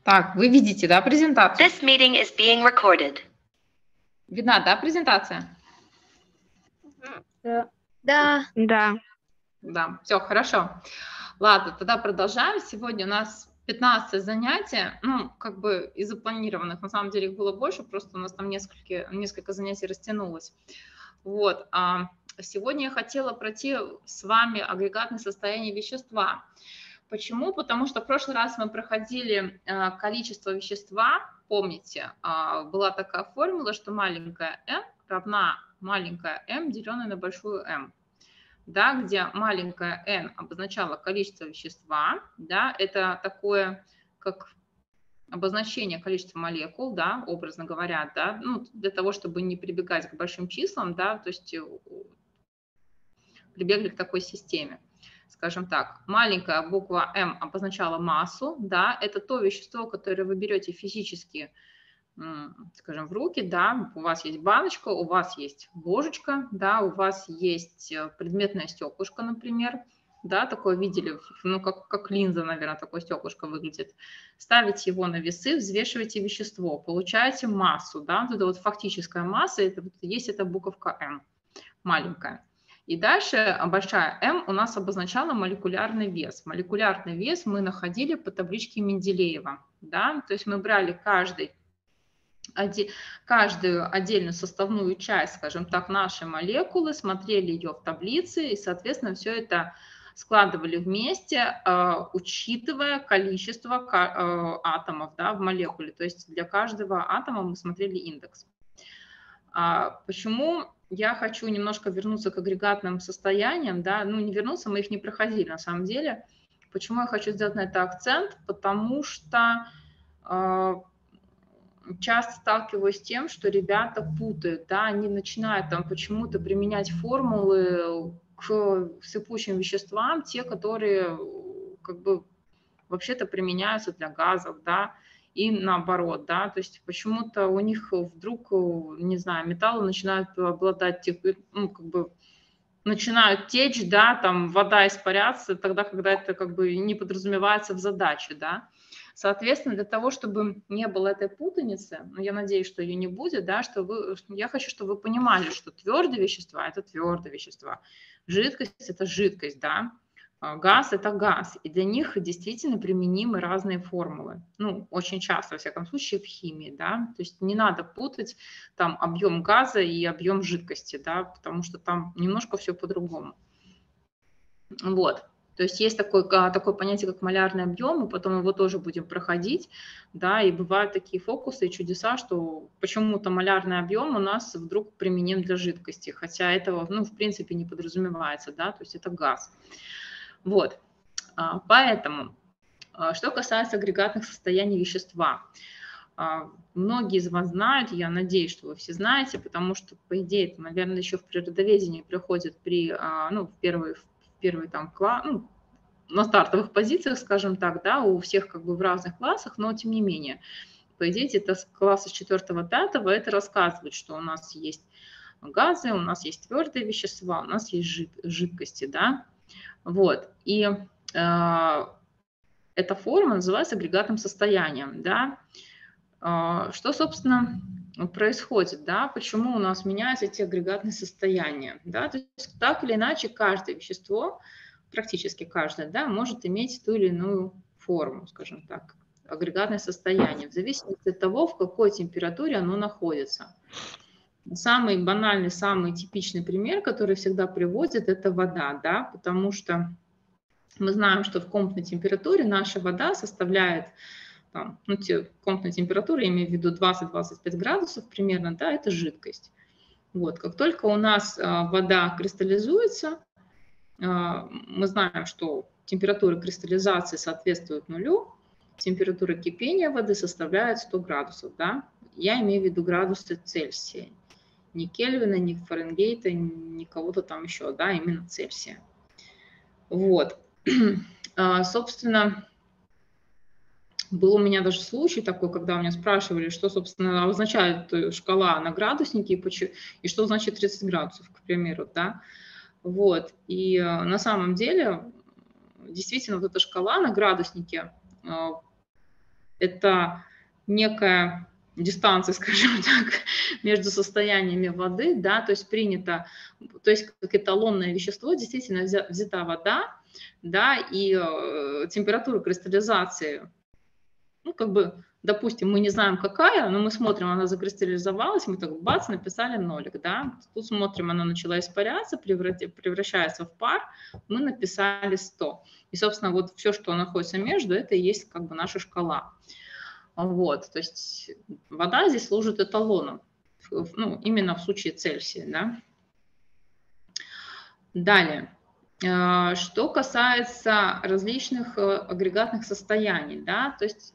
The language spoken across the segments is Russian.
Так, вы видите, да, презентацию? This meeting is being recorded. Видна, да, презентация? Да. Да. Да, все, хорошо. Ладно, тогда продолжаем. Сегодня у нас 15 занятие. Ну, как бы из запланированных, на самом деле их было больше, просто у нас там несколько занятий растянулось. Вот. Сегодня я хотела пройти с вами агрегатное состояние вещества. Почему? Потому что в прошлый раз мы проходили количество вещества. Помните, была такая формула, что маленькая m равна маленькая m, деленная на большую m. Да, где маленькая n обозначала количество вещества, да, это такое, как обозначение количества молекул, да, образно говоря, да, ну, для того, чтобы не прибегать к большим числам, да, то есть прибегли к такой системе. Скажем так, маленькая буква М обозначала массу, да, это то вещество, которое вы берете физически, скажем, в руки, да, у вас есть баночка, у вас есть ложечка, да, у вас есть предметное стеклышко, например, да, такое видели, ну, как линза, наверное, такое стеклышко выглядит. Ставите его на весы, взвешиваете вещество, получаете массу, да, вот это вот фактическая масса, это вот есть эта буковка М, маленькая. И дальше большая М у нас обозначала молекулярный вес. Молекулярный вес мы находили по табличке Менделеева, да, то есть мы брали каждую отдельную составную часть, скажем так, нашей молекулы, смотрели ее в таблице и, соответственно, все это складывали вместе, учитывая количество атомов, да, в молекуле. То есть для каждого атома мы смотрели индекс. Почему я хочу немножко вернуться к агрегатным состояниям, да, ну не вернуться, мы их не проходили на самом деле. Почему я хочу сделать на это акцент? Потому что часто сталкиваюсь с тем, что ребята путают, да, они начинают там почему-то применять формулы к сыпучим веществам, те, которые как бы вообще-то применяются для газов, да, и наоборот, да, то есть почему-то у них вдруг, не знаю, металлы начинают обладать, ну, как бы начинают течь, да, там вода испаряться, тогда, когда это как бы не подразумевается в задаче, да. Соответственно, для того, чтобы не было этой путаницы, ну, я надеюсь, что ее не будет, да, я хочу, чтобы вы понимали, что твердые вещества – это твердые вещества, жидкость – это жидкость, да, газ – это газ, и для них действительно применимы разные формулы. Ну, очень часто, во всяком случае, в химии, да, то есть не надо путать там объем газа и объем жидкости, да, потому что там немножко все по-другому. Вот. То есть есть такое понятие, как малярный объем, и потом его тоже будем проходить, да, и бывают такие фокусы и чудеса, что почему-то малярный объем у нас вдруг применим для жидкости, хотя этого, ну, в принципе, не подразумевается, да, то есть это газ. Вот, поэтому, что касается агрегатных состояний вещества, многие из вас знают, я надеюсь, что вы все знаете, потому что, по идее, это, наверное, еще в природоведении приходит ну, в первый там класс, ну, на стартовых позициях, скажем так, да, у всех как бы в разных классах, но тем не менее, по идее, это с класса 4-5 это рассказывает, что у нас есть газы, у нас есть твердые вещества, у нас есть жидкости, да, вот, и эта форма называется агрегатным состоянием, да. Что, собственно, происходит, да, почему у нас меняются эти агрегатные состояния, да, то есть так или иначе каждое вещество, практически каждое, да, может иметь ту или иную форму, скажем так, агрегатное состояние, в зависимости от того, в какой температуре оно находится. Самый банальный, самый типичный пример, который всегда приводит, это вода, да, потому что мы знаем, что в комнатной температуре наша вода составляет, там, ну, комнатная температура, я имею в виду 20-25 градусов примерно, да, это жидкость. Вот, как только у нас вода кристаллизуется, мы знаем, что температура кристаллизации соответствует нулю, температура кипения воды составляет 100 градусов, да, я имею в виду градусы Цельсия, ни Кельвина, ни Фаренгейта, ни кого-то там еще, да, именно Цельсия. Вот, собственно, был у меня даже случай такой, когда у меня спрашивали, что, собственно, означает шкала на градуснике и что значит 30 градусов, к примеру, да. Вот, и на самом деле, действительно, вот эта шкала на градуснике это некая дистанция, скажем так, между состояниями воды, да, то есть принято, то есть как эталонное вещество действительно взята вода, да, и температура кристаллизации, ну, как бы, допустим, мы не знаем какая, но мы смотрим, она закристаллизовалась, мы так бац, написали нолик, да, тут смотрим, она начала испаряться, превращается в пар, мы написали 100. И, собственно, вот все, что находится между, это и есть как бы наша шкала. Вот, то есть вода здесь служит эталоном, ну, именно в случае Цельсия, да. Далее, что касается различных агрегатных состояний, да, то есть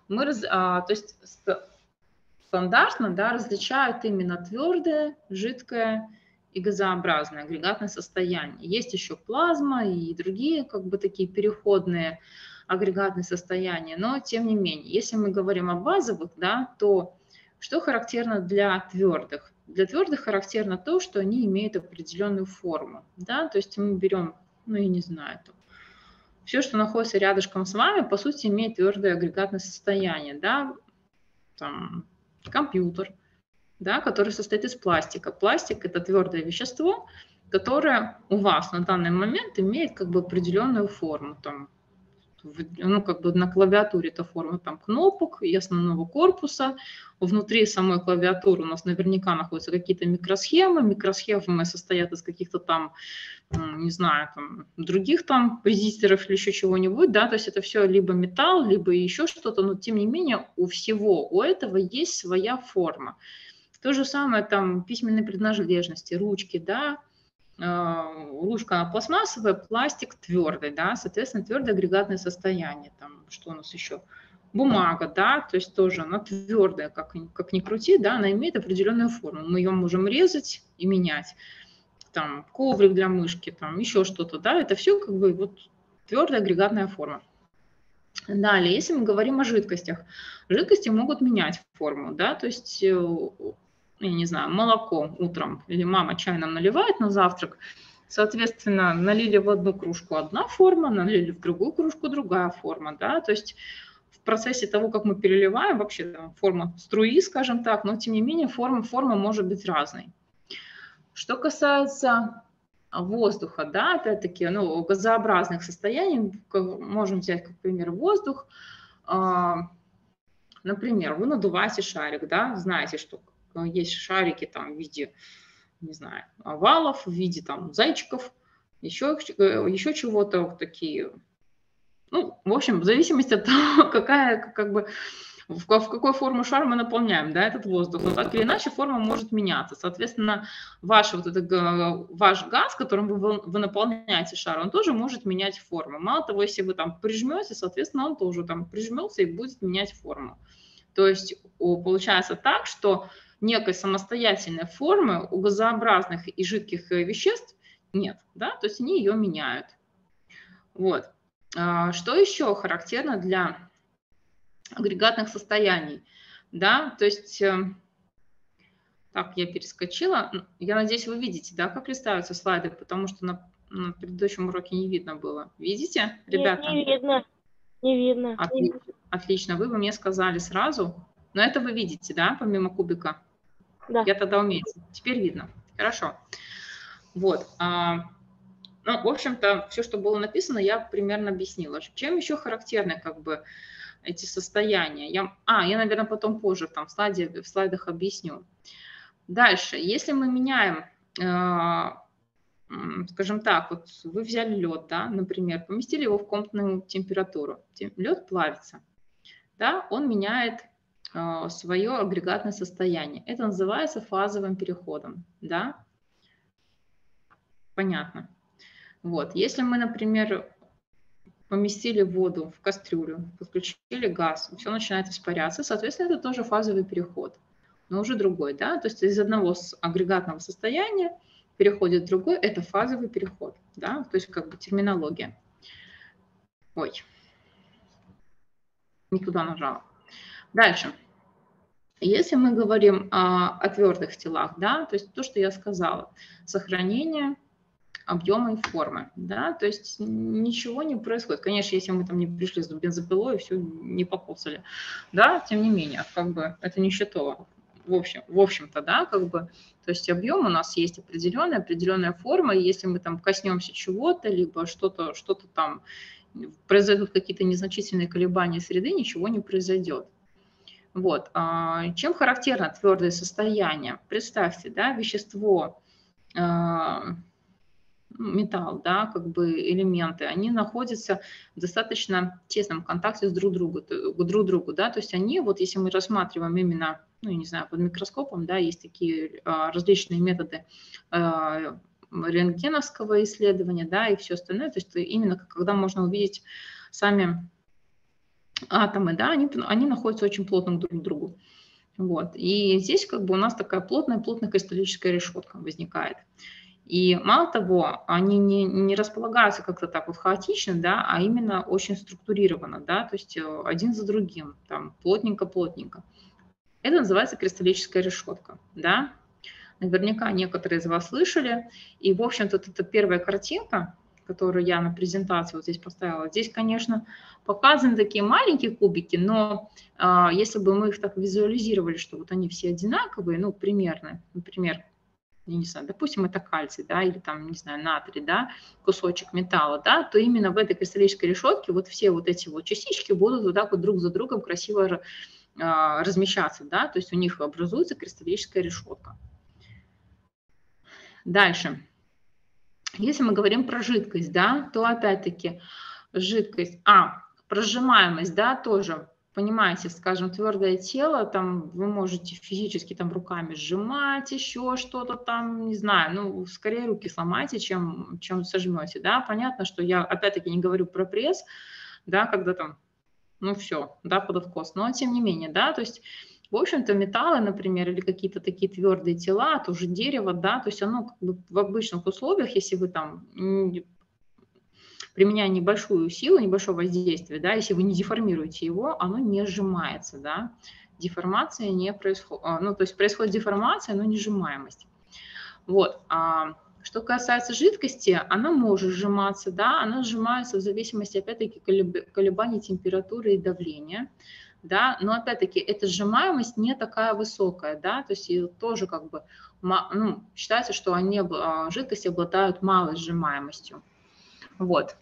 стандартно, да, различают именно твердое, жидкое и газообразное агрегатное состояние. Есть еще плазма и другие как бы такие переходные агрегатные состояния, но тем не менее, если мы говорим о базовых, да, то что характерно для твердых? Для твердых характерно то, что они имеют определенную форму, да, то есть мы берем, ну, я не знаю, там, все, что находится рядышком с вами, по сути, имеет твердое агрегатное состояние, да, там, компьютер, да, который состоит из пластика. Пластик – это твердое вещество, которое у вас на данный момент имеет как бы определенную форму, там, ну, как бы на клавиатуре это форма там кнопок и основного корпуса. Внутри самой клавиатуры у нас наверняка находятся какие-то микросхемы. Микросхемы состоят из каких-то там, не знаю, там, других там резисторов или еще чего-нибудь, да, то есть это все либо металл, либо еще что-то, но тем не менее у всего, у этого есть своя форма. То же самое там письменные принадлежности, ручки, да, ручка пластмассовая, пластик твердый, да, соответственно, твердое агрегатное состояние. Там, что у нас еще? Бумага, да, то есть тоже она твердая, как ни крути, да, она имеет определенную форму. Мы ее можем резать и менять. Там коврик для мышки, там еще что-то, да, это все как бы вот твердая агрегатная форма. Далее, если мы говорим о жидкостях, жидкости могут менять форму, да, то есть я не знаю, молоко утром или мама чай нам наливает на завтрак, соответственно, налили в одну кружку одна форма, налили в другую кружку другая форма, да, то есть в процессе того, как мы переливаем, вообще там, форма струи, скажем так, но тем не менее форма может быть разной. Что касается воздуха, да, опять-таки, ну, газообразных состояний, можем взять как пример воздух, например, вы надуваете шарик, да, знаете, что есть шарики там в виде, не знаю, овалов, в виде там зайчиков, еще чего-то такие. Ну, в общем, в зависимости от того, какая, как бы, в какой форму шар мы наполняем, да, этот воздух. Но так или иначе форма может меняться. Соответственно, ваш газ, которым вы наполняете шар, он тоже может менять форму. Мало того, если вы там прижмете, соответственно, он тоже там прижмется и будет менять форму. То есть получается так, что некой самостоятельной формы у газообразных и жидких веществ нет, да, то есть они ее меняют. Вот. Что еще характерно для агрегатных состояний? Да, то есть, так, я перескочила. Я надеюсь, вы видите, да, как листаются слайды, потому что на предыдущем уроке не видно было. Видите, ребята? Не видно. Не видно. Отлично, вы бы мне сказали сразу. Но это вы видите, да, помимо кубика? Да. Я тогда умею. Теперь видно. Хорошо. Вот. Ну, в общем-то, все, что было написано, я примерно объяснила. Чем еще характерны как бы эти состояния? Я, наверное, потом позже там в слайдах объясню. Дальше, если мы меняем, скажем так, вот вы взяли лед, да, например, поместили его в комнатную температуру. Лед плавится, да, он меняет свое агрегатное состояние. Это называется фазовым переходом, да? Понятно. Вот, если мы, например, поместили воду в кастрюлю, подключили газ, все начинает испаряться, соответственно, это тоже фазовый переход, но уже другой, да, то есть из одного агрегатного состояния переходит в другой, это фазовый переход, да, то есть как бы терминология. Ой, не туда нажала. Дальше. Если мы говорим о твердых телах, да, то есть то, что я сказала, сохранение объема и формы, да, то есть ничего не происходит. Конечно, если мы там не пришли с бензопилой и все не покоцали, да, тем не менее, как бы это нищетово. В общем-то, да, как бы, то есть объем у нас есть определенная форма, и если мы там коснемся чего-то, либо что-то там, произойдут какие-то незначительные колебания среды, ничего не произойдет. Вот. Чем характерно твердое состояние? Представьте, да, вещество, металл, да, как бы элементы, они находятся в достаточно тесном контакте с друг другу, да, то есть они, вот если мы рассматриваем именно, ну, я не знаю, под микроскопом, да, есть такие различные методы рентгеновского исследования, да, и все остальное, то есть именно когда можно увидеть сами атомы, да, они находятся очень плотно друг к другу. Вот. И здесь как бы у нас такая плотная кристаллическая решетка возникает. И мало того, они не располагаются как-то так вот хаотично, да, а именно очень структурированно, да, то есть один за другим, там, плотненько-плотненько. Это называется кристаллическая решетка, да. Наверняка некоторые из вас слышали. И, в общем-то, это первая картинка, которую я на презентации вот здесь поставила. Здесь, конечно, показаны такие маленькие кубики, но если бы мы их так визуализировали, что вот они все одинаковые, ну, примерно, например, я не знаю, допустим, это кальций, да, или там, не знаю, натрий, да, кусочек металла, да, то именно в этой кристаллической решетке вот все вот эти вот частички будут вот так вот друг за другом красиво размещаться, да, то есть у них образуется кристаллическая решетка. Дальше. Если мы говорим про жидкость, да, то опять-таки жидкость, прожимаемость, да, тоже, понимаете, скажем, твердое тело, там вы можете физически там руками сжимать, еще что-то там, не знаю, ну, скорее руки сломайте, чем сожмете, да, понятно, что я опять-таки не говорю про пресс, да, когда там, ну, все, да, под откос, но тем не менее, да, то есть, в общем-то, металлы, например, или какие-то такие твердые тела, тоже дерево, да, то есть оно как бы в обычных условиях, если вы там применяя небольшую силу, небольшое воздействие, да, если вы не деформируете его, оно не сжимается, да, деформация не происходит, ну, то есть происходит деформация, но не сжимаемость. Вот, что касается жидкости, она может сжиматься, да, она сжимается в зависимости, опять-таки, колебаний температуры и давления, да, но, опять-таки, эта сжимаемость не такая высокая, да, то есть тоже как бы, ну, считается, что жидкости обладают малой сжимаемостью. Вот.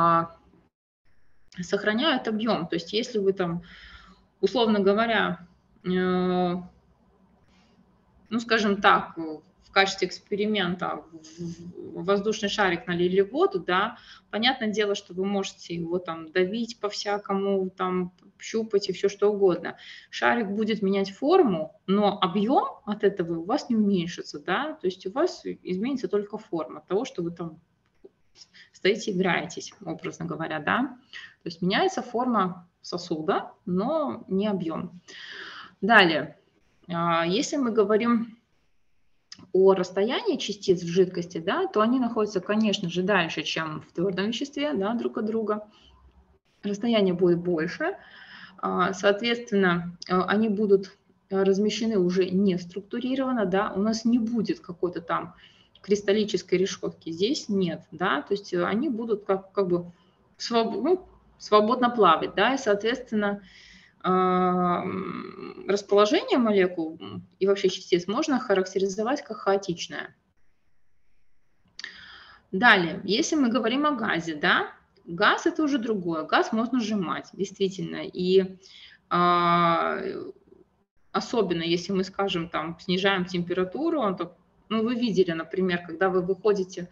Сохраняют объем. То есть если вы там, условно говоря, ну, скажем так, в качестве эксперимента в воздушный шарик налили воду, да, понятное дело, что вы можете его там давить по-всякому, там щупать и все что угодно. Шарик будет менять форму, но объем от этого у вас не уменьшится, да, то есть у вас изменится только форма того, что вы там стоите, играетесь, образно говоря, да. То есть меняется форма сосуда, но не объем. Далее, если мы говорим о расстоянии частиц в жидкости, да, то они находятся, конечно же, дальше, чем в твердом веществе, да, друг от друга. Расстояние будет больше, соответственно, они будут размещены уже не структурированно, да, у нас не будет какой-то там кристаллической решетки, здесь нет, да, то есть они будут как бы свободно плавать, да, и, соответственно, расположение молекул и вообще частиц можно характеризовать как хаотичное. Далее, если мы говорим о газе, да, газ – это уже другое, газ можно сжимать, действительно, и особенно если мы, скажем, там, снижаем температуру, то, ну, вы видели, например, когда вы выходите,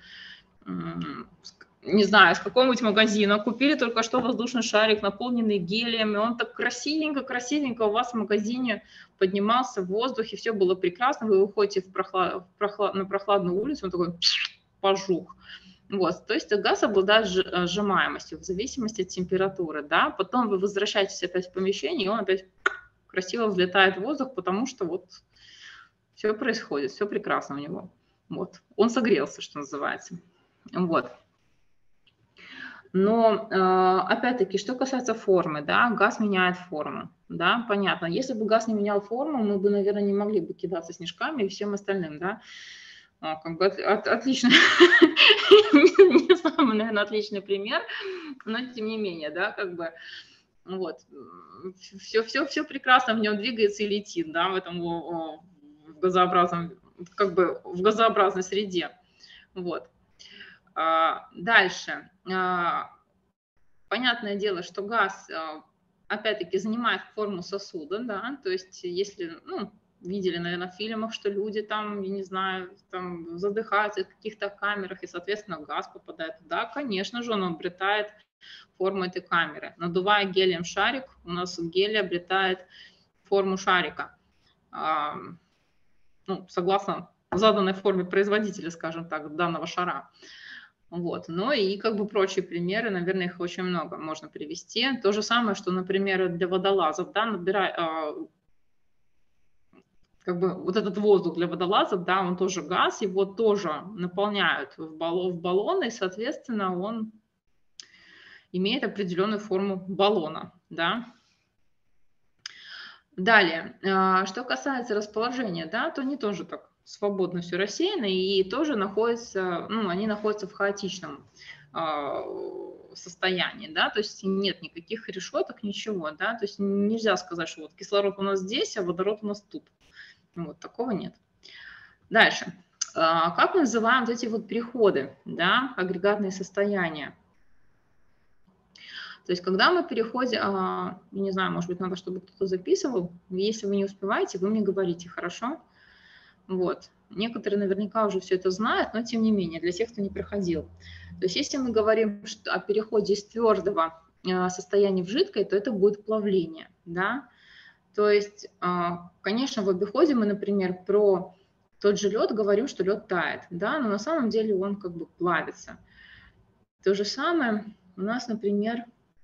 не знаю, из какого-нибудь магазина, купили только что воздушный шарик, наполненный гелием, и он так красивенько у вас в магазине поднимался в воздухе, все было прекрасно, вы выходите на прохладную улицу, он такой пожух. Вот, то есть газ обладает сжимаемостью в зависимости от температуры, да, потом вы возвращаетесь опять в помещение, и он опять красиво взлетает в воздух, потому что вот все происходит, все прекрасно у него. Вот, он согрелся, что называется. Вот. Но, опять-таки, что касается формы, да, газ меняет форму, да, понятно. Если бы газ не менял форму, мы бы, наверное, не могли бы кидаться снежками и всем остальным, да. Как бы отлично, не самый, наверное, отличный пример, но тем не менее, да, как бы, вот, все прекрасно в нем двигается и летит, да, в этом в газообразном, как бы в газообразной среде, вот. Дальше. Понятное дело, что газ, опять-таки, занимает форму сосуда, да, то есть если, ну, видели, наверное, в фильмах, что люди там, я не знаю, там задыхаются в каких-то камерах, и, соответственно, газ попадает туда, конечно же, он обретает форму этой камеры. Надувая гелием шарик, у нас гелий обретает форму шарика, ну, согласно заданной форме производителя, скажем так, данного шара. Вот. Ну и как бы прочие примеры, наверное, их очень много можно привести. То же самое, что, например, для водолазов, да, как бы вот этот воздух для водолазов, да, он тоже газ, его тоже наполняют в баллоны, и, соответственно, он имеет определенную форму баллона, да. Далее, что касается расположения, да, то они тоже так свободно все рассеяно и тоже находятся, ну, они находятся в хаотичном состоянии, да, то есть нет никаких решеток, ничего, да, то есть нельзя сказать, что вот кислород у нас здесь, а водород у нас тут. Вот такого нет. Дальше. Как мы называем вот эти вот переходы, да, агрегатные состояния? То есть когда мы переходим, я не знаю, может быть, надо, чтобы кто-то записывал, если вы не успеваете, вы мне говорите, хорошо? Вот. Некоторые наверняка уже все это знают, но тем не менее, для тех, кто не проходил. То есть если мы говорим о переходе из твердого состояния в жидкое, то это будет плавление, да. То есть, конечно, в обиходе мы, например, про тот же лед говорим, что лед тает, да, но на самом деле он как бы плавится. То же самое у нас, например,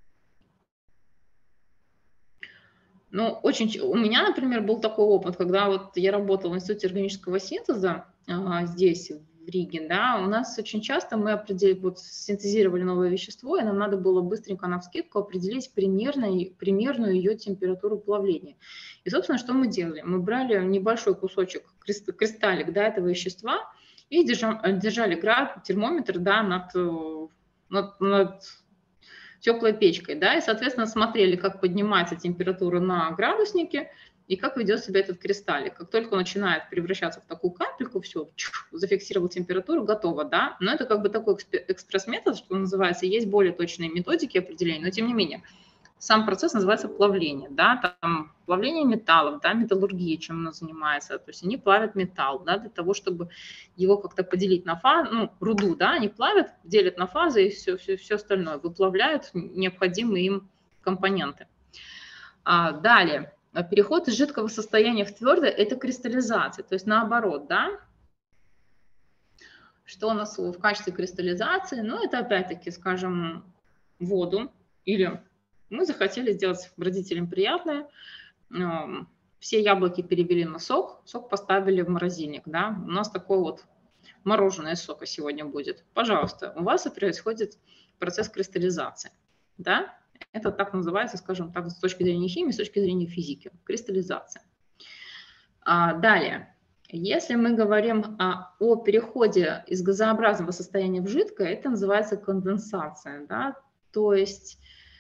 ну, у меня, например, был такой опыт, когда вот я работала в Институте органического синтеза здесь, в Риге, да, у нас очень часто мы синтезировали новое вещество, и нам надо было быстренько навскидку определить примерную ее температуру плавления. И, собственно, что мы делали? Мы брали небольшой кусочек, кристаллик, да, этого вещества и держали термометр, да, над теплой печкой, да, и, соответственно, смотрели, как поднимается температура на градуснике и как ведет себя этот кристаллик. Как только он начинает превращаться в такую капельку, все, зафиксировал температуру, готово, да. Но это как бы такой экспресс-метод, что называется, есть более точные методики определения, но тем не менее. Сам процесс называется плавление, да, там плавление металлов, да, металлургия, чем она занимается, то есть они плавят металл, да, для того, чтобы его как-то поделить на фазы, ну, руду, да, они плавят, делят на фазы и все остальное, выплавляют необходимые им компоненты. Далее, переход из жидкого состояния в твердое – это кристаллизация, то есть наоборот, да. Что у нас в качестве кристаллизации? Ну, это опять-таки, скажем, воду или... Мы захотели сделать родителям приятное. Все яблоки перевели на сок, сок поставили в морозильник. Да? У нас такой вот мороженое сока сегодня будет. Пожалуйста, у вас и происходит процесс кристаллизации. Да? Это так называется, скажем так, с точки зрения химии, с точки зрения физики. Кристаллизация. Далее. Если мы говорим о переходе из газообразного состояния в жидкое, это называется конденсация. Да? То есть...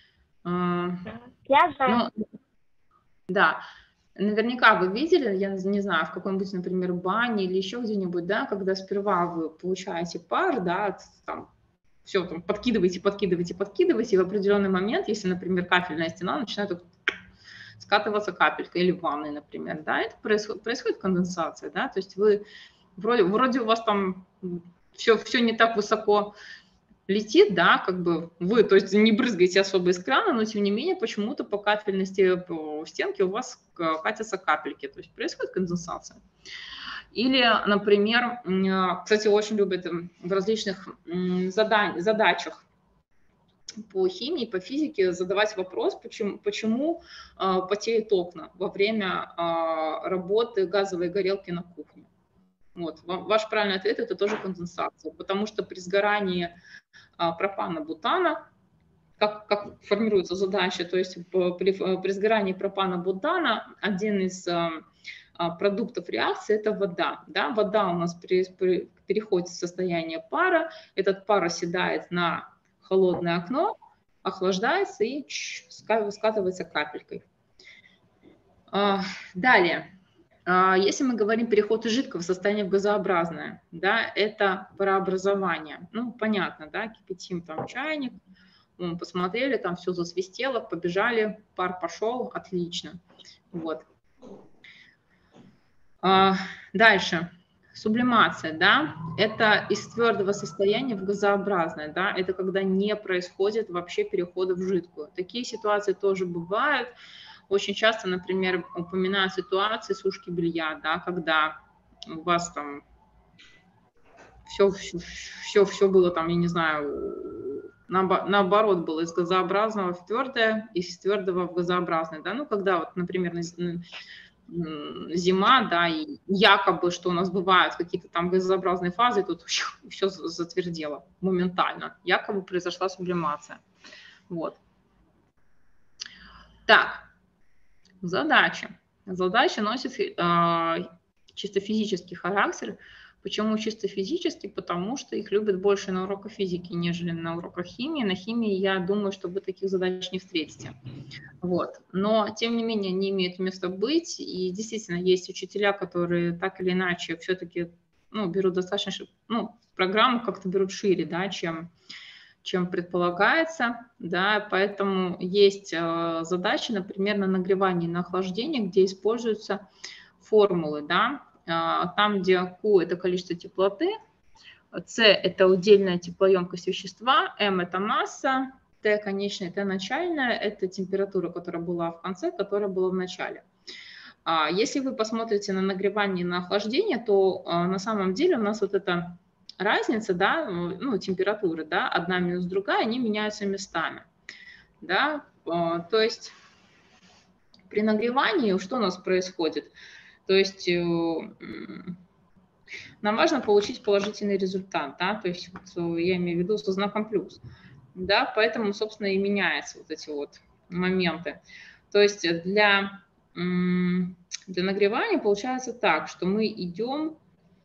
Я знаю. Ну, да, наверняка вы видели, я не знаю, в какой-нибудь, например, бане или еще где-нибудь, да, когда сперва вы получаете пар, да, там, все, там, подкидываете, и в определенный момент, если, например, кафельная стена начинает скатываться капелька, или в ванной, например, да, это происходит конденсация, да, то есть вы, вроде у вас там все не так высоко летит, да, как бы вы, то есть не брызгаете особо из крана, но тем не менее почему-то по капельной стенке у вас катятся капельки, то есть происходит конденсация. Или, например, кстати, очень любят в различных задачах по химии, по физике задавать вопрос, почему потеют окна во время работы газовой горелки на кухне. Вот. Ваш правильный ответ – это тоже конденсация, потому что при сгорании пропана-бутана как формируется задача, то есть при сгорании пропана-бутана один из продуктов реакции – это вода. Да? Вода у нас переходит в состояние пара, этот пар оседает на холодное окно, охлаждается и скатывается капелькой. Далее, если мы говорим переход из жидкого состояния в газообразное, да, это парообразование. Ну, понятно, да, кипятим там чайник, мы посмотрели, там все засвистело, побежали, пар пошел, отлично. Вот. Дальше. Сублимация, да, это из твердого состояния в газообразное, да, это когда не происходит вообще перехода в жидкую. Такие ситуации тоже бывают. Очень часто, например, упоминают ситуации сушки белья, да, когда у вас там все было там, я не знаю, наоборот было из газообразного в твердое, из твердого в газообразное, да, ну, когда вот, например, зима, да, и якобы, что у нас бывают какие-то там газообразные фазы, тут все затвердело моментально, якобы произошла сублимация. Вот. Так, задача. Задача носит чисто физический характер. Почему чисто физический? Потому что их любят больше на уроках физики, нежели на уроках химии. На химии, я думаю, что вы таких задач не встретите. Вот. Но, тем не менее, они имеют место быть. И действительно, есть учителя, которые так или иначе все-таки берут достаточно, программу как-то берут шире, да, чем предполагается, да, поэтому есть задачи, например, на нагревание и на охлаждение, где используются формулы, да, там, где Q – это количество теплоты, C – это удельная теплоемкость вещества, M – это масса, T конечная, T начальная – это температура, которая была в конце, которая была в начале. Если вы посмотрите на нагревание и на охлаждение, то на самом деле у нас вот эта разница, да, температуры, да, одна минус другая, они меняются местами, да, то есть при нагревании что у нас происходит? То есть нам важно получить положительный результат, да, то есть я имею в виду со знаком плюс, да, поэтому, собственно, и меняются вот эти вот моменты. То есть для нагревания получается так, что мы идем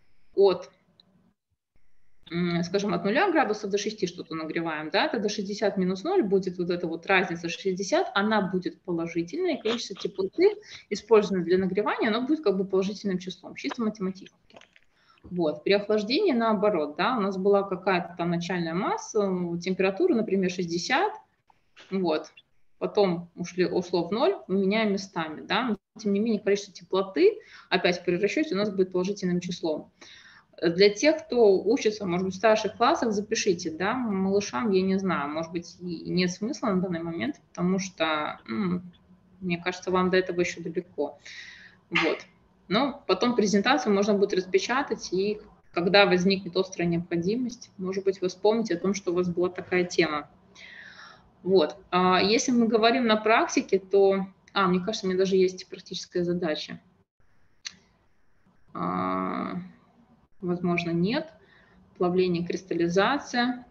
скажем, от 0 градусов до 6 что-то нагреваем, да, тогда 60 минус 0 будет вот эта вот разница 60, она будет положительной, и количество теплоты, использованное для нагревания, оно будет как бы положительным числом, чисто математически. Вот. При охлаждении наоборот, да, у нас была какая-то там начальная масса, температура, например, 60, вот, потом ушло в 0, мы меняем местами, да, но тем не менее количество теплоты опять при расчете у нас будет положительным числом. Для тех, кто учится, может быть, в старших классах, запишите, да, малышам, я не знаю, может быть, и нет смысла на данный момент, потому что, мне кажется, вам до этого еще далеко. Вот. Но потом презентацию можно будет распечатать, и когда возникнет острая необходимость, может быть, вы вспомните о том, что у вас была такая тема. Вот. Если мы говорим на практике, то, мне кажется, у меня даже есть практическая задача. Возможно, нет. Плавление, кристаллизация.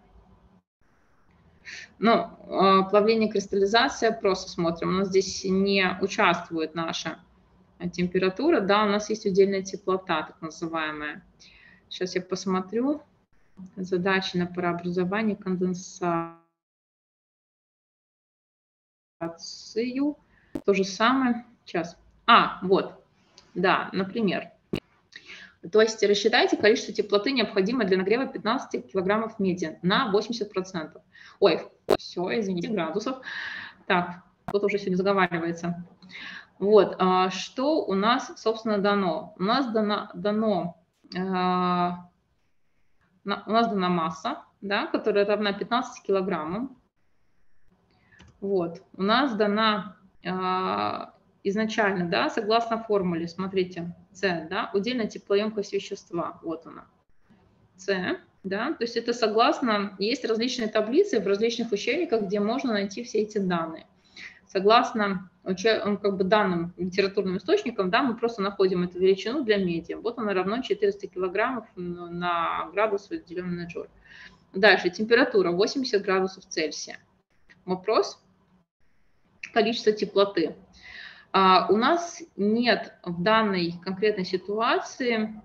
Плавление, кристаллизация, просто смотрим. У нас здесь не участвует наша температура, да, у нас есть удельная теплота, так называемая. Сейчас я посмотрю. Задачи на парообразование, конденсацию. То же самое. Сейчас. Вот. Да, например. То есть рассчитайте количество теплоты, необходимое для нагрева 15 килограммов меди на 80%. Ой, все, извините, градусов. Так, кто-то уже сегодня заговаривается. Вот, что у нас, собственно, дано? У нас дана масса, да, которая равна 15 килограммам. Вот, у нас дана изначально, да, согласно формуле, смотрите, С, да, удельная теплоемкость вещества, вот она, С, да, то есть это согласно, есть различные таблицы в различных учебниках, где можно найти все эти данные. Согласно как бы данным литературным источникам, да, мы просто находим эту величину для меди. Вот она равно 400 килограммов на градус, деленный на джоуль. Дальше температура 80 градусов Цельсия. вопрос, количество теплоты. У нас нет в данной конкретной ситуации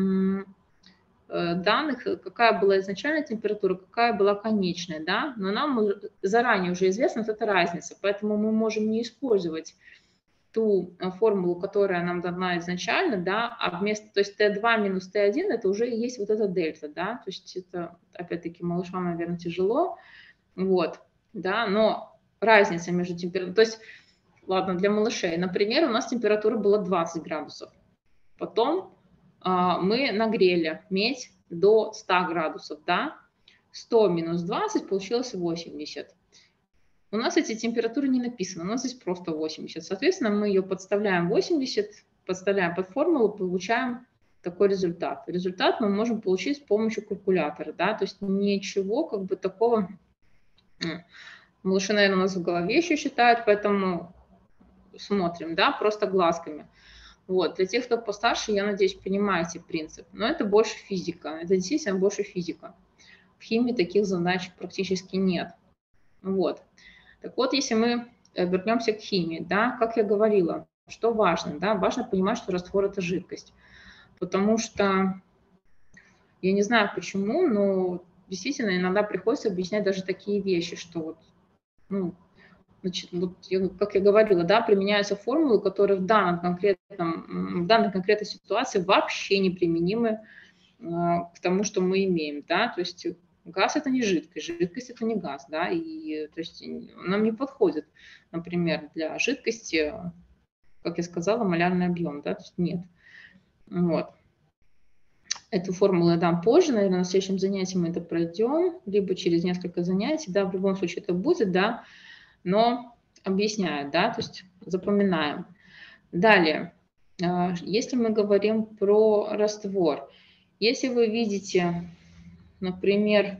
данных, какая была изначальная температура, какая была конечная, да, но нам заранее уже известна вот эта разница, поэтому мы можем не использовать ту формулу, которая нам дана изначально, да, а вместо, то есть Т2 минус Т1 это уже и есть вот эта дельта, да, то есть это, опять-таки, малышам, наверное, тяжело, вот, да, но разница между температурой, то есть, ладно, для малышей, например, у нас температура была 20 градусов, потом мы нагрели медь до 100 градусов, да, 100 минус 20 получилось 80. У нас эти температуры не написаны, у нас здесь просто 80. Соответственно, мы ее подставляем 80, подставляем под формулу, получаем такой результат. Результат мы можем получить с помощью калькулятора, да, то есть ничего как бы такого, малыши, наверное, у нас в голове еще считают, поэтому смотрим, да, просто глазками. Вот. Для тех, кто постарше, я надеюсь, понимаете принцип. Но это больше физика. Это действительно больше физика. В химии таких задач практически нет. Вот. Так вот, если мы вернемся к химии, да, как я говорила, что важно, да, важно понимать, что раствор – это жидкость. Потому что, я не знаю почему, но действительно иногда приходится объяснять даже такие вещи, что вот, ну, значит, вот, как я говорила, да, применяются формулы, которые в данной конкретной ситуации вообще не применимы к тому, что мы имеем, да, то есть газ – это не жидкость, жидкость – это не газ, да, и то есть нам не подходит, например, для жидкости, как я сказала, малярный объем, да, то есть нет. Вот. Эту формулу я дам позже, наверное, на следующем занятии мы это пройдем, либо через несколько занятий, да, в любом случае это будет, да, но объясняю, да, то есть запоминаем. Далее, если мы говорим про раствор, если вы видите, например,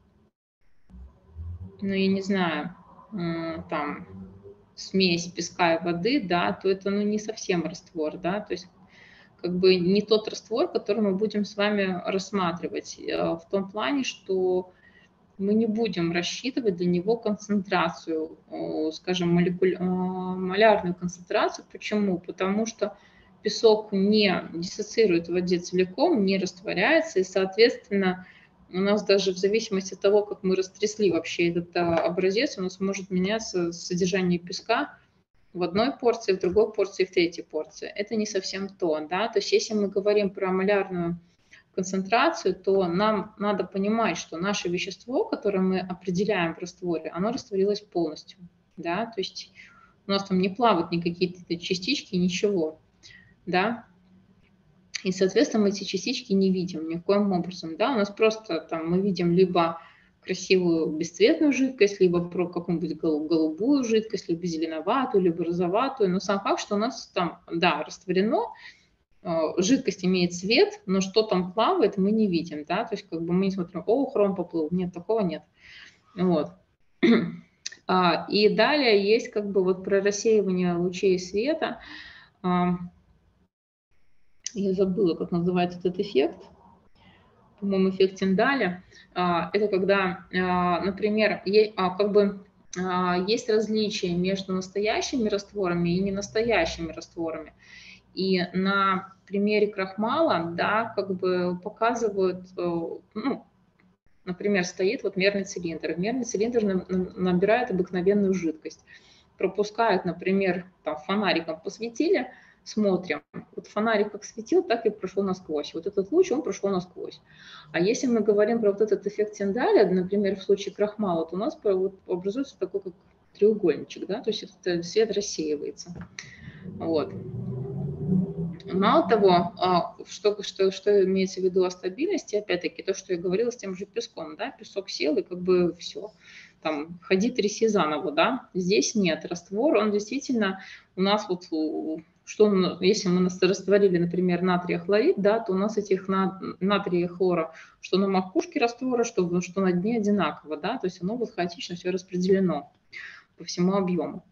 ну, я не знаю, там, смесь песка и воды, да, то это, ну, не совсем раствор, да, то есть как бы не тот раствор, который мы будем с вами рассматривать, в том плане, что мы не будем рассчитывать для него концентрацию, скажем, малярную концентрацию. Почему? Потому что песок не диссоциирует в воде целиком, не растворяется, и, соответственно, у нас даже в зависимости от того, как мы растрясли вообще этот образец, у нас может меняться содержание песка в одной порции, в другой порции, в третьей порции. Это не совсем то, да, то есть если мы говорим про малярную концентрацию, то нам надо понимать, что наше вещество, которое мы определяем в растворе, оно растворилось полностью, да, то есть у нас там не плавают никакие частички, ничего, да, и, соответственно, мы эти частички не видим никоим образом, да, у нас просто там мы видим либо красивую бесцветную жидкость, либо про какую-нибудь голубую жидкость, либо зеленоватую, либо розоватую, но сам факт, что у нас там, да, растворено, жидкость имеет цвет, но что там плавает, мы не видим, да, то есть как бы мы не смотрим, о, хром поплыл, нет, такого нет, вот. И далее есть как бы вот про рассеивание лучей света, я забыла, как называется этот эффект, по-моему, эффект Тиндаля, это когда, например, как бы есть различия между настоящими растворами и ненастоящими растворами. И на примере крахмала, да, как бы показывают, ну, например, стоит вот мерный цилиндр. Мерный цилиндр набирает обыкновенную жидкость. Пропускает, например, там фонариком посветили, смотрим. Вот фонарик как светил, так и прошел насквозь. Вот этот луч, он прошел насквозь. А если мы говорим про вот этот эффект Тиндаля, например, в случае крахмала, то у нас вот образуется такой как треугольничек, да, то есть этот свет рассеивается. Вот. Мало того, что имеется в виду о стабильности, опять-таки, то, что я говорила с тем же песком, да, песок сел, и как бы все, там, ходи, тряси заново, да, здесь нет, раствор, он действительно у нас вот, что, если мы растворили, например, натрия хлорид, да, то у нас этих натрия и хлора, что на макушке раствора, что на дне одинаково, да, то есть оно вот хаотично все распределено по всему объему.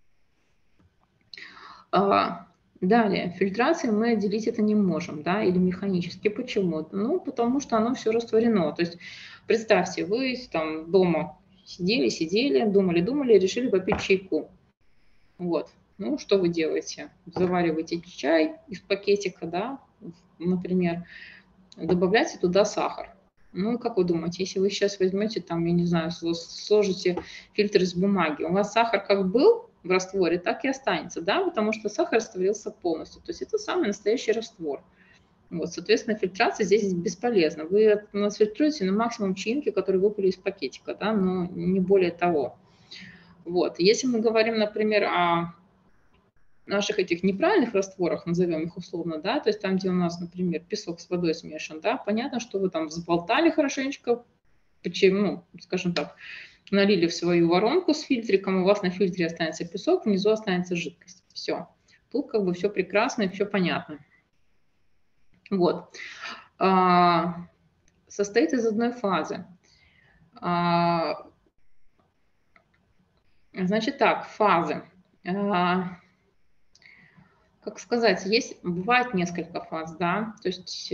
Далее, фильтрацией мы отделить это не можем, да, или механически. Почему? Ну, потому что оно все растворено. То есть представьте, вы там дома сидели, думали, решили попить чайку. Вот. Ну, что вы делаете? Завариваете чай из пакетика, да, например, добавляйте туда сахар. Ну, как вы думаете, если вы сейчас возьмете, там, я не знаю, сложите фильтр из бумаги, у вас сахар как был в растворе, так и останется, да, потому что сахар растворился полностью. То есть это самый настоящий раствор. Вот, соответственно, фильтрация здесь бесполезна. Вы отфильтруете на максимум чаинки, которые выпали из пакетика, да, но не более того. Вот. Если мы говорим, например, о наших этих неправильных растворах, назовем их условно, да, то есть там, где у нас, например, песок с водой смешан, да, понятно, что вы там взболтали хорошенечко, почему, скажем так, налили в свою воронку с фильтриком, у вас на фильтре останется песок, внизу останется жидкость. Все. Тут как бы все прекрасно и все понятно. Вот. Состоит из одной фазы. Значит так, фазы. Как сказать, бывает несколько фаз, да, то есть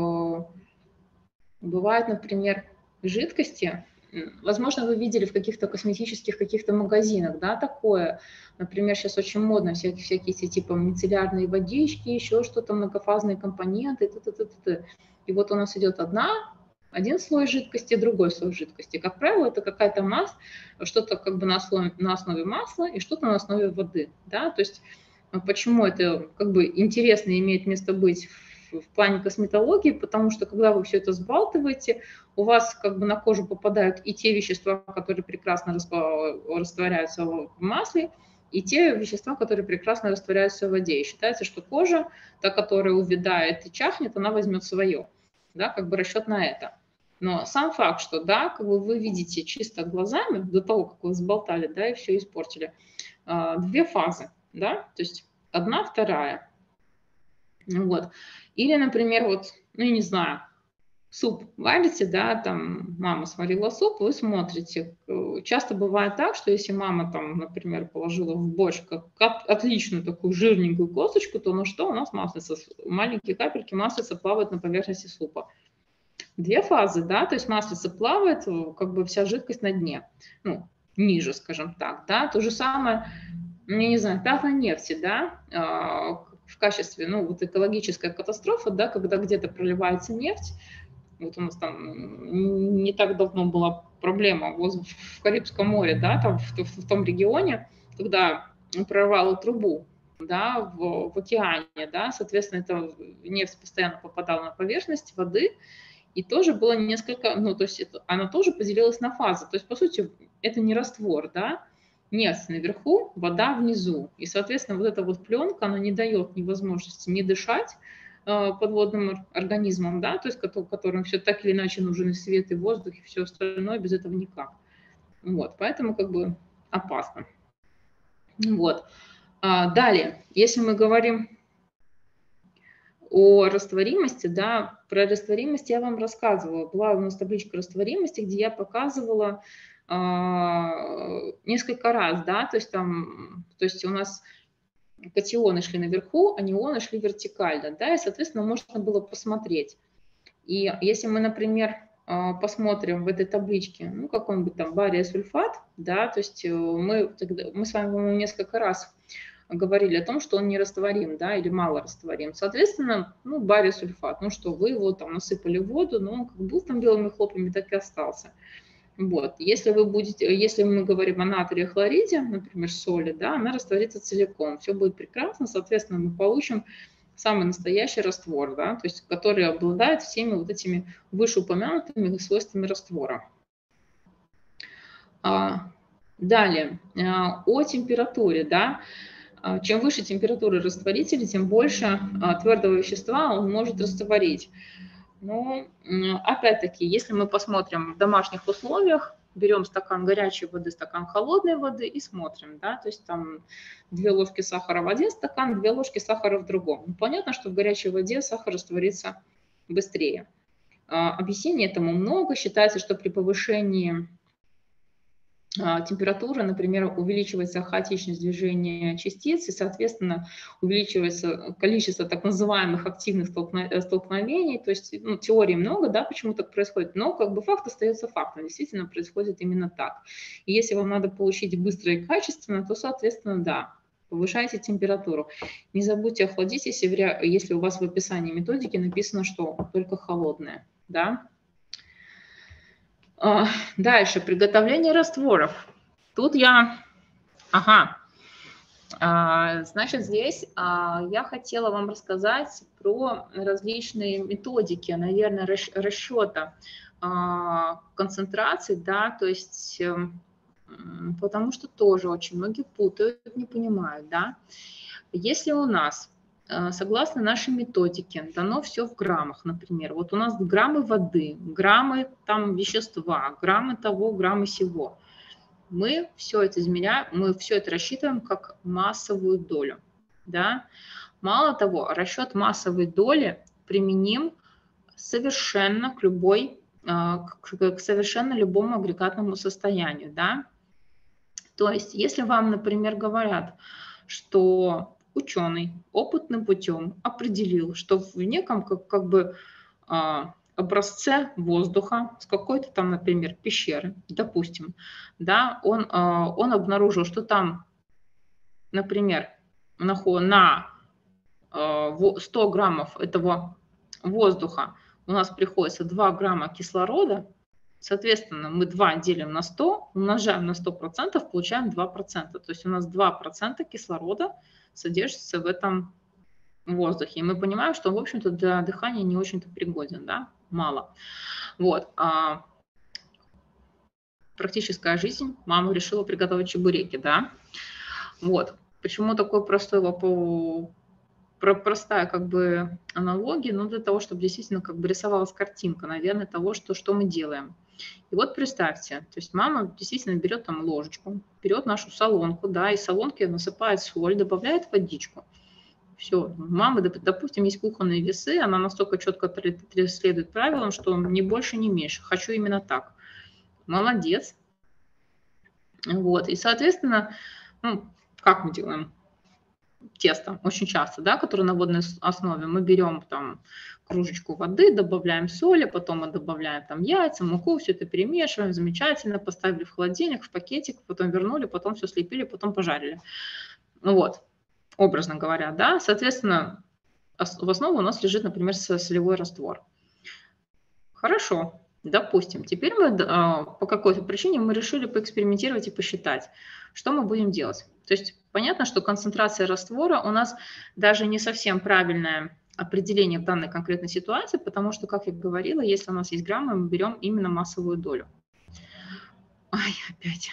бывают, например, жидкости, возможно, вы видели в каких-то косметических каких-то магазинах, да, такое, например, сейчас очень модно всякие эти типа мицеллярные водички, еще что-то, многофазные компоненты, и вот у нас идет один слой жидкости, другой слой жидкости. Как правило, это какая-то масса, что-то как бы на основе масла и что-то на основе воды, да, то есть почему это как бы интересно имеет место быть в плане косметологии, потому что когда вы все это взбалтываете, у вас как бы на кожу попадают и те вещества, которые прекрасно растворяются в масле, и те вещества, которые прекрасно растворяются в воде. И считается, что кожа, та, которая увядает и чахнет, она возьмет свое, да, как бы расчет на это. Но сам факт, что, да, как бы вы видите чисто глазами, до того, как вы взболтали, да, и все испортили, две фазы. Да, то есть одна, вторая. Вот. Или, например, вот, ну, я не знаю, суп варите, да, там мама сварила суп, вы смотрите. Часто бывает так, что если мама там, например, положила в борщ отличную такую жирненькую косточку, то ну что, у нас маслица, маленькие капельки маслица плавают на поверхности супа. Две фазы, да, то есть маслица плавает, как бы вся жидкость на дне, ну, ниже, скажем так, да, то же самое. Я не знаю, пятна нефти, да, в качестве, ну, вот экологическая катастрофа, да, когда где-то проливается нефть. Вот у нас там не так давно была проблема в Карибском море, да, там в том регионе, когда прорвало трубу, да, в океане, да, соответственно, эта нефть постоянно попадала на поверхность воды, и тоже было несколько, ну, то есть она тоже поделилась на фазы, то есть, по сути, это не раствор, да, нефть наверху, вода внизу. И, соответственно, вот эта вот пленка, она не дает ни возможности не дышать подводным организмам, да, то есть которым все так или иначе нужен и свет, и воздух, и все остальное, без этого никак. Вот, поэтому как бы опасно. Вот. Далее, если мы говорим о растворимости, да, про растворимость я вам рассказывала. Была у нас табличка растворимости, где я показывала несколько раз, да, то есть там, то есть у нас катионы шли наверху, анионы шли вертикально, да, и, соответственно, можно было посмотреть. И если мы, например, посмотрим в этой табличке, ну, какой-нибудь там бария сульфат, да, то есть мы с вами, по-моему, несколько раз говорили о том, что он нерастворим, да, или мало растворим. Соответственно, ну, барий сульфат, ну что, вы его там насыпали в воду, но он как был там белыми хлопьями, так и остался. Вот. Если мы говорим о натрии хлориде, например, соли, да, она растворится целиком, все будет прекрасно, соответственно, мы получим самый настоящий раствор, да, то есть который обладает всеми вот этими вышеупомянутыми свойствами раствора. Далее, о температуре, да. Чем выше температура растворителя, тем больше твердого вещества он может растворить. Но, опять-таки, если мы посмотрим в домашних условиях, берем стакан горячей воды, стакан холодной воды и смотрим, да, то есть там 2 ложки сахара в один стакан, 2 ложки сахара в другом. Ну, понятно, что в горячей воде сахар растворится быстрее. Объяснений этому много. Считается, что при повышении температура, например, увеличивается хаотичность движения частиц, и, соответственно, увеличивается количество так называемых активных столкновений. То есть, ну, теорий много, да, почему так происходит, но как бы факт остается фактом, действительно происходит именно так. И если вам надо получить быстро и качественно, то, соответственно, да, повышайте температуру. Не забудьте охладить, если у вас в описании методики написано, что только холодное, да. Дальше, приготовление растворов. Тут значит, здесь я хотела вам рассказать про различные методики, наверное, расчета концентрации, да, то есть, потому что тоже очень многие путают, не понимают, да. Если у нас, согласно нашей методике, дано все в граммах, например, вот у нас граммы воды, граммы там вещества, граммы того, граммы сего, мы все это измеряем, мы все это рассчитываем как массовую долю, да. Мало того, расчет массовой доли применим совершенно к совершенно любому агрегатному состоянию, да. То есть, если вам, например, говорят, что ученый опытным путем определил, что в неком как бы образце воздуха с какой-то там, например, пещеры, допустим, да, он обнаружил, что там, например, на 100 граммов этого воздуха у нас приходится 2 грамма кислорода. Соответственно, мы 2 делим на 100, умножаем на 100%, получаем 2%. То есть у нас 2% кислорода содержится в этом воздухе. И мы понимаем, что, в общем-то, для дыхания не очень-то пригоден, да, мало. Вот. Практическая жизнь. Мама решила приготовить чебуреки, да. Вот. Почему такой простая как бы аналогия? Ну, для того, чтобы действительно как бы рисовалась картинка, наверное, того, что мы делаем. И вот представьте, то есть мама действительно берет там ложечку, берет нашу солонку, да, из солонки насыпает соль, добавляет водичку. Все, у мамы, допустим, есть кухонные весы, она настолько четко следует правилам, что ни больше, ни меньше. Хочу именно так. Молодец. Вот, и, соответственно, ну, как мы делаем? Тесто очень часто, да, которое на водной основе, мы берем там кружечку воды, добавляем соли, потом мы добавляем там яйца, муку, все это перемешиваем, замечательно, поставили в холодильник, в пакетик, потом вернули, потом все слепили, потом пожарили. Ну вот, образно говоря, да, соответственно, в основу у нас лежит, например, солевой раствор. Хорошо, допустим, теперь мы по какой-то причине мы решили поэкспериментировать и посчитать, что мы будем делать. То есть понятно, что концентрация раствора у нас даже не совсем правильное определение в данной конкретной ситуации, потому что, как я говорила, если у нас есть граммы, мы берем именно массовую долю. Ай, опять.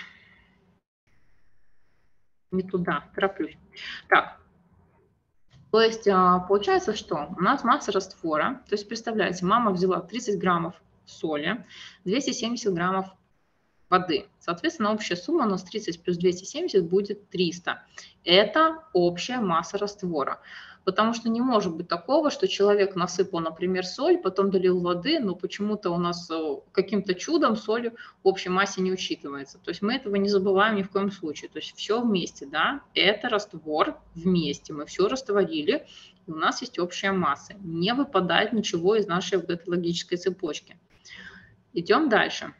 Не туда, тороплюсь. Так, то есть получается, что у нас масса раствора, то есть представляете, мама взяла 30 граммов соли, 270 граммов воды. Соответственно, общая сумма у нас 30 плюс 270 будет 300. Это общая масса раствора. Потому что не может быть такого, что человек насыпал, например, соль, потом долил воды, но почему-то у нас каким-то чудом соль в общей массе не учитывается. То есть мы этого не забываем ни в коем случае. То есть все вместе, да, это раствор вместе. Мы все растворили, и у нас есть общая масса. Не выпадает ничего из нашей вот этой логической цепочки. Идем дальше.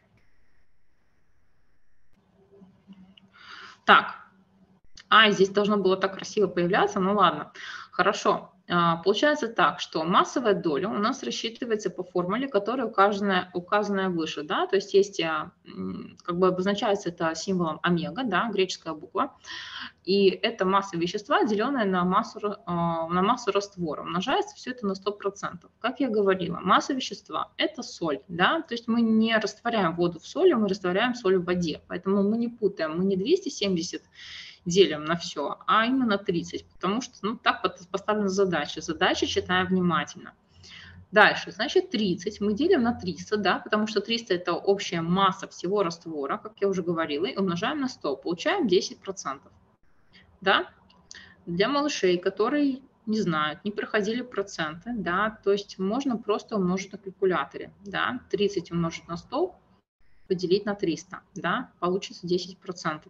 Так, здесь должно было так красиво появляться, ну ладно, хорошо. Получается так, что массовая доля у нас рассчитывается по формуле, которая указанная выше, да, то есть есть, как бы обозначается это символом омега, да, греческая буква, и это масса вещества, деленная на массу раствора, умножается все это на 100%. Как я говорила, масса вещества – это соль, да, то есть мы не растворяем воду в соли, мы растворяем соль в воде, поэтому мы не путаем, мы не 270 делим на все, а именно 30, потому что, ну, так поставлена задача. Задача читаем внимательно. Дальше, значит, 30 мы делим на 300, да, потому что 300 – это общая масса всего раствора, как я уже говорила, и умножаем на 100, получаем 10%. Да? Для малышей, которые не знают, не проходили проценты, да, то есть можно просто умножить на калькуляторе, да, 30 умножить на 100 поделить на 300, да, получится 10%.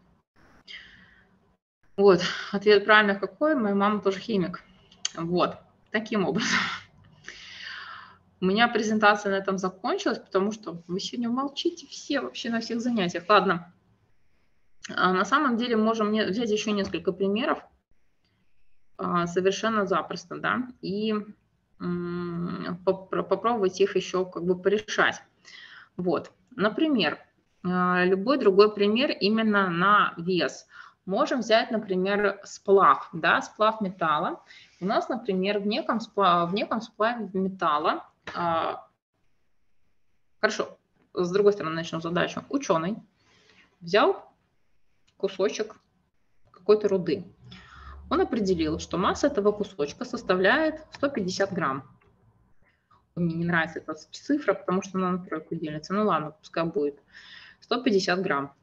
Вот, ответ правильно какой, моя мама тоже химик. Вот, таким образом. У меня презентация на этом закончилась, потому что вы сегодня молчите все вообще на всех занятиях. Ладно, на самом деле можем взять еще несколько примеров совершенно запросто, да, и попробовать их еще как бы порешать. Вот, например, любой другой пример именно на вес. Можем взять, например, сплав, да, сплав металла. У нас, например, в неком сплаве металла, хорошо, с другой стороны начнем задачу. Ученый взял кусочек какой-то руды. Он определил, что масса этого кусочка составляет 150 грамм. Мне не нравится эта цифра, потому что она на тройку делится. Ну ладно, пускай будет. 150 грамм.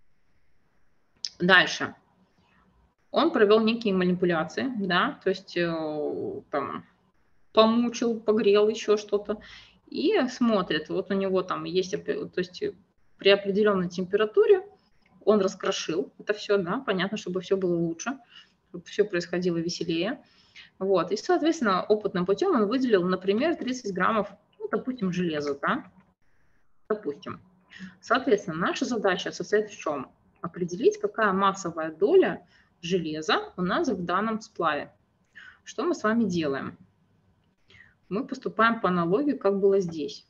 Дальше. Он провел некие манипуляции, да, то есть там помучил, погрел, еще что-то. И смотрит, вот у него там есть, то есть при определенной температуре он раскрошил это все, да, понятно, чтобы все было лучше, чтобы все происходило веселее. Вот, и, соответственно, опытным путем он выделил, например, 30 граммов, ну, допустим, железа, да, допустим. Соответственно, наша задача состоит в чем? Определить, какая массовая доля железа у нас в данном сплаве. Что мы с вами делаем? Мы поступаем по аналогии, как было здесь.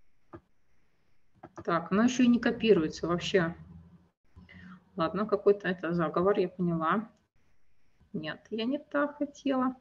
Так, оно еще и не копируется вообще. Ладно, какой-то это заговор, я поняла. Нет, я не так хотела.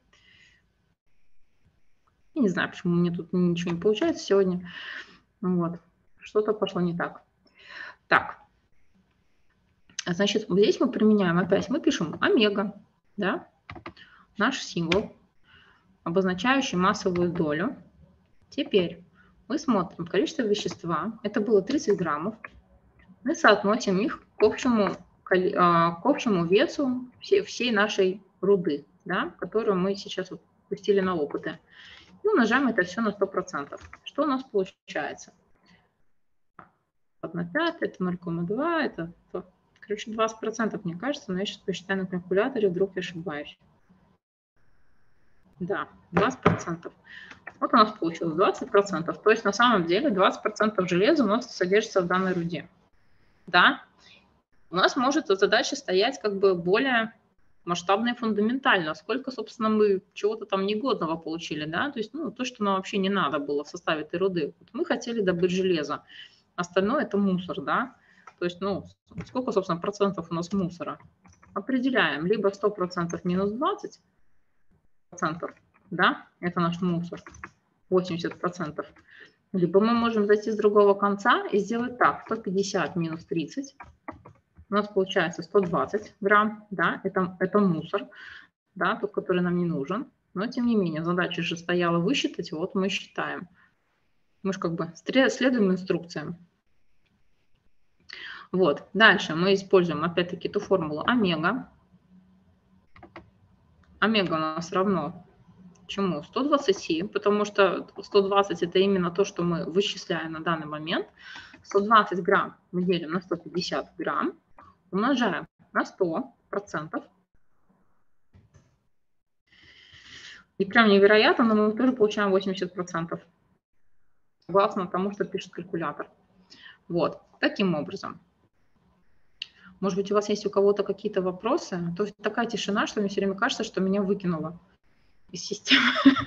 Я не знаю, почему мне тут ничего не получается сегодня. Вот, что-то пошло не так. Так, значит, здесь мы применяем опять, мы пишем омега, да, наш символ, обозначающий массовую долю. Теперь мы смотрим количество вещества, это было 30 граммов, мы соотносим их к общему весу всей нашей руды, да, которую мы сейчас вот пустили на опыты. И умножаем это все на 100%. Что у нас получается? 1/5, это 0,2, это, короче, 20%, мне кажется, но я сейчас посчитаю на калькуляторе, вдруг я ошибаюсь. Да, 20%. Вот у нас получилось 20%. То есть на самом деле 20% железа у нас содержится в данной руде. Да, у нас может задача стоять как бы более масштабно и фундаментально. Сколько, собственно, мы чего-то там негодного получили, да, то есть, ну, то, что нам вообще не надо было в составе этой руды. Вот мы хотели добыть железо, остальное это мусор, да, то есть, ну, сколько, собственно, процентов у нас мусора? Определяем, либо 100% минус 20%, да, это наш мусор, 80%. Либо мы можем зайти с другого конца и сделать так, 150 минус 30, у нас получается 120 грамм, да, это мусор, да, тот, который нам не нужен. Но, тем не менее, задача же стояла высчитать, вот мы считаем. Мы же как бы следуем инструкциям. Вот, дальше мы используем, опять-таки, эту формулу омега. Омега у нас равно чему? 120, потому что 120 это именно то, что мы вычисляем на данный момент. 120 грамм мы делим на 150 грамм, умножаем на 100%. И прям невероятно, но мы тоже получаем 80%. Согласно тому, что пишет калькулятор. Вот, таким образом. Может быть, у вас есть у кого-то какие-то вопросы? То есть такая тишина, что мне все время кажется, что меня выкинуло из системы.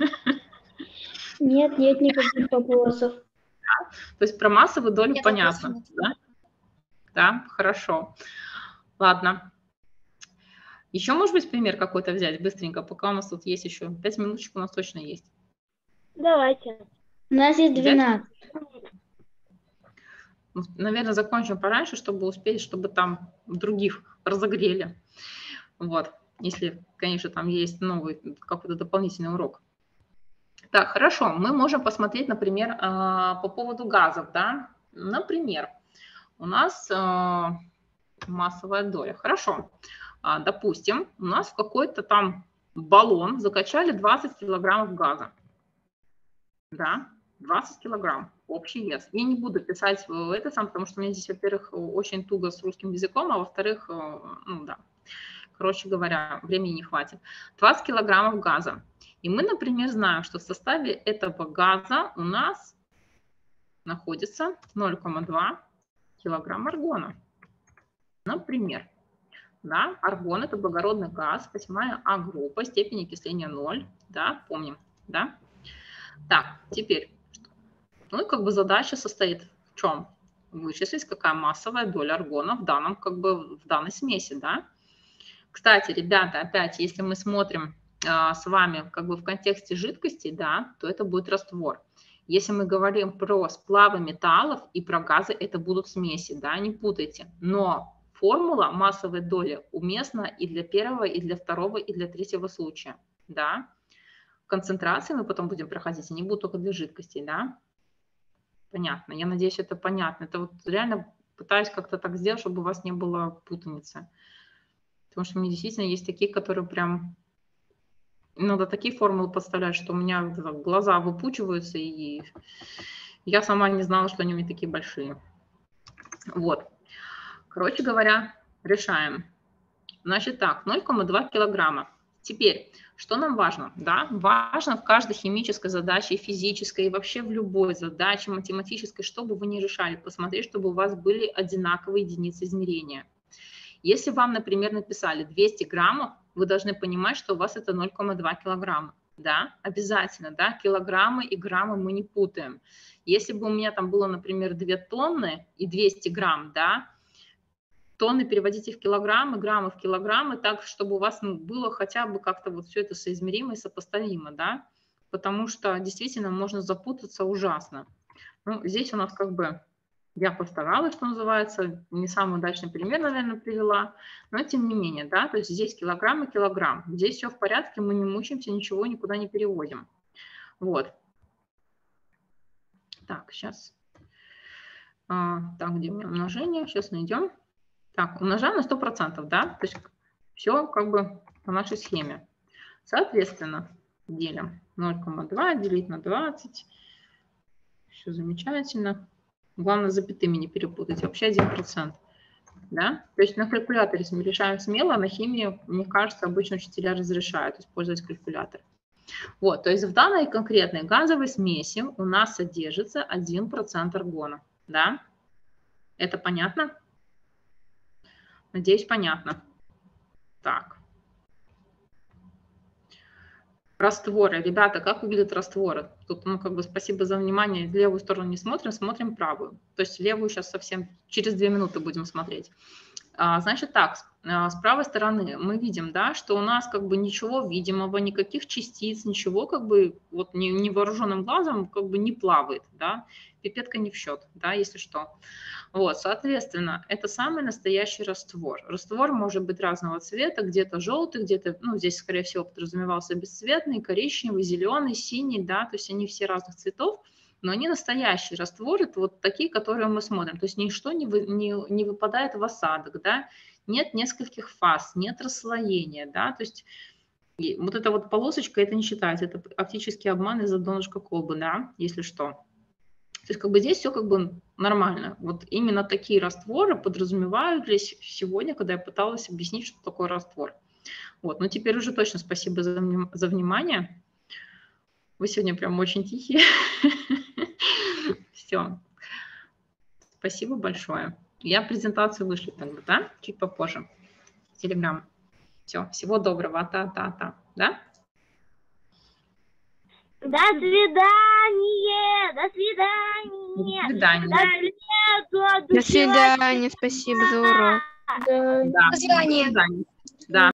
Нет никаких вопросов. То есть про массовую долю понятно. Да? Да, хорошо. Ладно. Еще, может быть, пример какой-то взять быстренько, пока у нас тут есть еще 5 минуточек, у нас точно есть. Давайте. У нас есть 12. Наверное, закончим пораньше, чтобы успеть, чтобы там других разогрели. Вот, если, конечно, там есть новый какой-то дополнительный урок. Так, хорошо, мы можем посмотреть, например, по поводу газов, да. Например, у нас массовая доля. Хорошо, допустим, у нас в какой-то там баллон закачали 20 килограммов газа. Да, 20 килограмм. общий вес. Я не буду писать это сам, потому что у меня здесь, во-первых, очень туго с русским языком, а во-вторых, ну да, короче говоря, времени не хватит. 20 килограммов газа. И мы, например, знаем, что в составе этого газа у нас находится 0,2 килограмма аргона. Например, да, аргон – это благородный газ, 8 А-группа, степень окисления 0, да, помним, да. Так, теперь, ну и как бы задача состоит в чем? Вычислить, какая массовая доля аргона в данном, как бы, в данной смеси, да. Кстати, ребята, опять, если мы смотрим с вами как бы в контексте жидкости, да, то это будет раствор. Если мы говорим про сплавы металлов и про газы, это будут смеси, да, не путайте. Но формула массовой доли уместна и для первого, и для второго, и для третьего случая, да. Концентрации мы потом будем проходить, они будут только для жидкостей, да. Понятно, я надеюсь, это понятно. Это вот реально пытаюсь как-то так сделать, чтобы у вас не было путаницы. Потому что у меня действительно есть такие, которые прям... Надо такие формулы подставлять, что у меня глаза выпучиваются, и я сама не знала, что они у меня такие большие. Вот. Короче говоря, решаем. Значит так, 0,2 килограмма. Теперь, что нам важно? Да? Важно в каждой химической задаче, физической, и вообще в любой задаче математической, что бы вы ни решали, посмотреть, чтобы у вас были одинаковые единицы измерения. Если вам, например, написали 200 граммов, вы должны понимать, что у вас это 0,2 килограмма. Да, обязательно, да, килограммы и граммы мы не путаем. Если бы у меня там было, например, 2 тонны и 200 грамм, да, тонны переводите в килограммы, граммы в килограммы, так, чтобы у вас было хотя бы как-то вот все это соизмеримо и сопоставимо, да, потому что действительно можно запутаться ужасно. Ну, здесь у нас как бы... Я постаралась, что называется, не самый удачный пример, наверное, привела, но тем не менее, да, то есть здесь килограмм и килограмм, здесь все в порядке, мы не мучаемся, ничего никуда не переводим. Вот. Так, сейчас. Так, где у меня умножение? Сейчас найдем. Так, умножаем на 100%, да, то есть все как бы по нашей схеме. Соответственно, делим 0,2 делить на 20. Все замечательно. Главное, запятыми не перепутать. Вообще 1%. Да? То есть на калькуляторе мы решаем смело, а на химии, мне кажется, обычно учителя разрешают использовать калькулятор. Вот, то есть в данной конкретной газовой смеси у нас содержится 1% аргона. Да? Это понятно? Надеюсь, понятно. Так. Растворы. Ребята, как выглядят растворы? Тут, ну, как бы спасибо за внимание. В левую сторону не смотрим, смотрим правую. То есть левую сейчас совсем через 2 минуты будем смотреть. Значит так, с правой стороны мы видим, да, что у нас как бы ничего видимого, никаких частиц, ничего как бы вот невооруженным глазом как бы не плавает, да. Пипетка не в счет, да, если что. Вот, соответственно, это самый настоящий раствор. Раствор может быть разного цвета, где-то желтый, где-то, ну, здесь, скорее всего, подразумевался бесцветный, коричневый, зеленый, синий, да, то есть они все разных цветов, но они настоящие растворы, это вот такие, которые мы смотрим, то есть ничто не выпадает в осадок, да, нет нескольких фаз, нет расслоения, да, то есть вот эта вот полосочка, это не считается, это оптический обман из-за донышка колбы, да, если что. То есть как бы здесь все как бы нормально. Вот именно такие растворы подразумевались сегодня, когда я пыталась объяснить, что такое раствор. Вот, но теперь уже точно спасибо за внимание. Вы сегодня прям очень тихие. Все. Спасибо большое. Я презентацию вышлю тогда, да? Чуть попозже. В Telegram. Все. Всего доброго. Та-та-та. Да? До свидания! До свидания! До свидания. До свидания, спасибо за урок. Да. До свидания. Да.